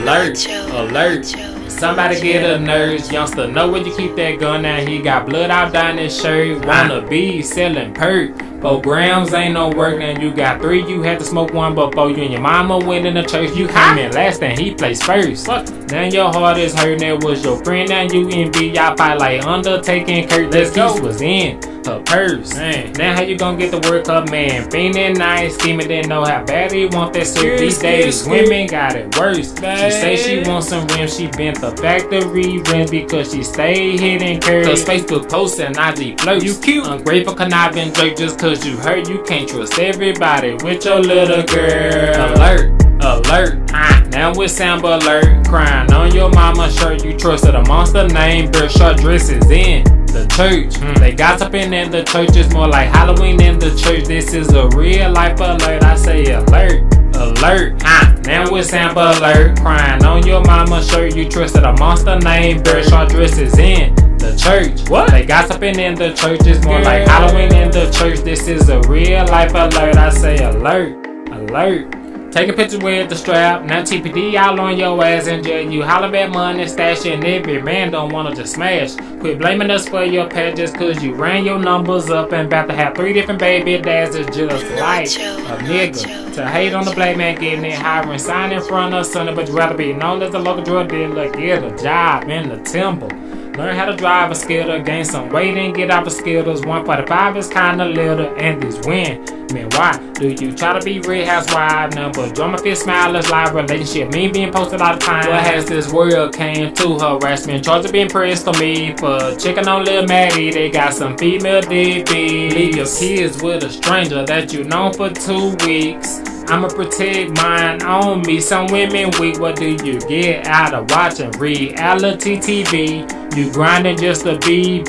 Alert, alert. Somebody get a nurse. Youngster, know where you keep that gun now. He got blood out down his shirt. Wanna be selling perk. 4 grams ain't no work. Now you got 3. You had to smoke 1 before you and your mama went in the church. You came in last and he placed first. Now your heart is hurting. That was your friend. Now you envy. Y'all fight like Undertaking Kurt. This piece was in her purse. Now how you gonna get the work up, man? Feeling nice, scheming, didn't know how bad he want that suit. These days women got it worse. She say she wants some rims. She bent the factory rims because she stay hitting curves. Cause Facebook posts and IG flirts. You cute, ungrateful, conniving jerk. Just cause you hurt, you can't trust everybody with your little girl. Alert, alert. Now it's Amber Alert. Crying on your mama's shirt. You trusted a monster named Bird. Short dresses in the church. They gossiping in the church. It's more like Halloween in the church. This is a real life alert. I say alert, alert. Now it's Amber Alert. Crying on your mama's shirt. You trusted a monster named Bird. Short dresses in the church. What? They gossiping in the church. It's more like Halloween in the church. This is a real life alert. I say alert, alert. Take a picture with the strap. Now TPD all on your ass in jail. You holler at money, stashing. Every man don't wanna just smash. Quit blaming us for your past just cause you ran your numbers up and about to have 3 different baby dads. It's just like a nigga to hate on the black man getting it hiring, sign in front of Sunday, but you rather be known as a local drug dealer. Get a job in the timber. Learn how to drive a skidder, gain some weight and get off the skidders. 145 is kinda little and these win. Man, why do you try to be Real Housewife? Number drama fit smile is live relationship. Me being posted all the time. What has this world came to harassment? Charge of being pressed on me for checking on Lil Maddie. They got some female DB. Leave your kids with a stranger that you known for 2 weeks. I'ma protect mine on me. Some women weak. What do you get out of watching reality TV? You grinding just to be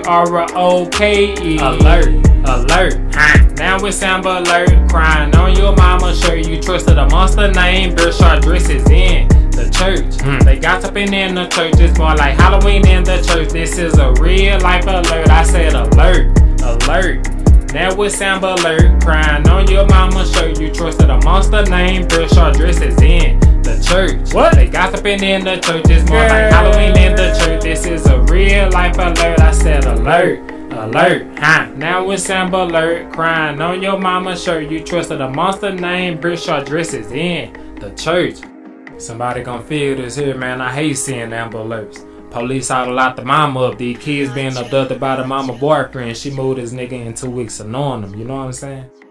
BROKE. Alert, alert. Now it's Amber Alert. Crying on your mama's shirt. You trusted a monster named Bird. Short dresses in the church. They gossiping in the church. It's more like Halloween in the church. This is a real life alert. I said alert, alert. Now it's Amber Alert. Crying on your mama's shirt. You trusted a monster named Bird. Short dresses in the church. What? They gossiping in the church. It's more like Halloween in the church. This is a real life alert. I said alert, alert. Now it's Amber Alert. Crying on your mama's shirt. You trusted a monster named Bird. Short dresses in the church. Somebody gonna feel this here, man. I hate seeing Amber Alerts. Police oughta lock the mama up. These kids being abducted by the mama boyfriend. She moved this nigga in 2 weeks of knowing him. You know what I'm saying?